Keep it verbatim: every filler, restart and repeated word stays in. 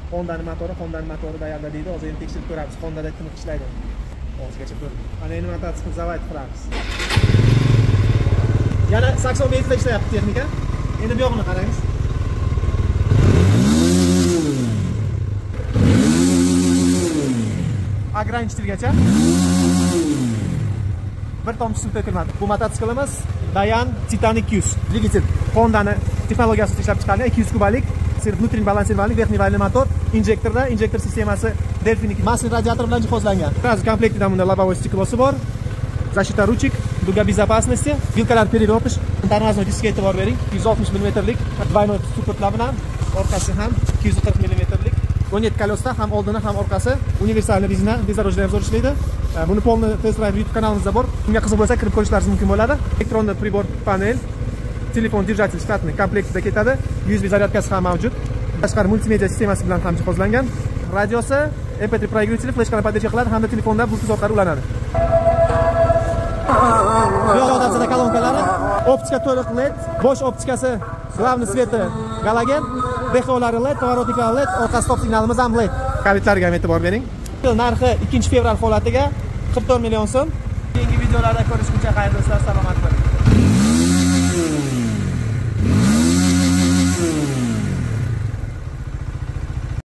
Honda'ning motori, Honda'ning motori Dayan'da deydi. Hozir endi tekshirib ko'ramiz. Honda'da tiniq ishlaydi. Hozirgacha ko'rdik. Mana endi mototsikl zavayt qilamiz. Yana sakson metrda ishlayapti texnika. Endi bu yog'ini qaraymiz. Ограничительgacha bir tomchi suv to'kilmadi. Bu mototsiklimiz Dayan Titan ikki yuz. Dvigatel Honda'ni texnologiyasida ishlab chiqarilgan ikki yuz kubalik внутренний balansirovальный, верхний valli motor, injektorda, injektor sistemasi Delfin'niki massin radiator bilan jihozlangan. Sразу komplektida bunda lobovой stiklosi bor. Защита ручек, дуга безопасности, вилкалар переверtish, tornoznoy diska e'tibor bering, yuz oltmish millimetrlik двойной supportlar bilan, orqasi ham ikki yuz qirq millimetrlik. o'n yetti kolosda ham oldini ham orqasi universalniy rezina бездорожный obzor ishlaydi. Buni polni test drive YouTube kanalimizda bor. Unga qiziq bo'lsa kirib ko'rishlaringiz mumkin bo'ladi. Elektronli pribor panel, telefon держатель shtatni komplektida ketadi. U S B zaryadkasi ham mavjud. Tashqari multimedia sistemasi bilan ham jihozlangan. Radiosi, M P три проигрыватель, flashkani поддержка qiladi hamda telefonda Bluetooth orqali ulanadi. Bu yoqda kolonkalari, optika to'liq L E D, bosh optikasi, главный sveti galogen, dehvolari L E D, pоворotniklari L E D, orqa stop signalimiz ham L E D. Kalitlarga ham e'tibor bering. Narxi ikkinchi fevral holatiga qirq to'rt million so'm. Keyingi videolarda ko'rishguncha xayr do'stlar.